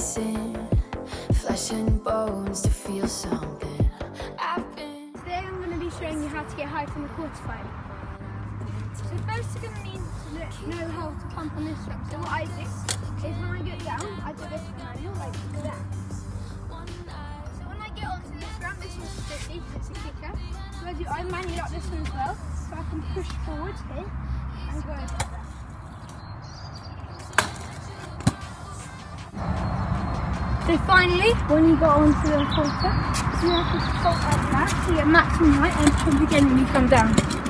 missing flesh and bones to feel something. Today I'm going to be showing you how to get high from the quarterfinal. So first you're going to need to know how to pump on this drum. So what I do is when I get down, I do this manual like that. So when I get onto this drum, this is strictly, it's a kicker. So I manual up this one as well, so I can push forward here and go over like that. So finally, when you go onto the quarter, you have to stop like that to get maximum height and pump again when you come down.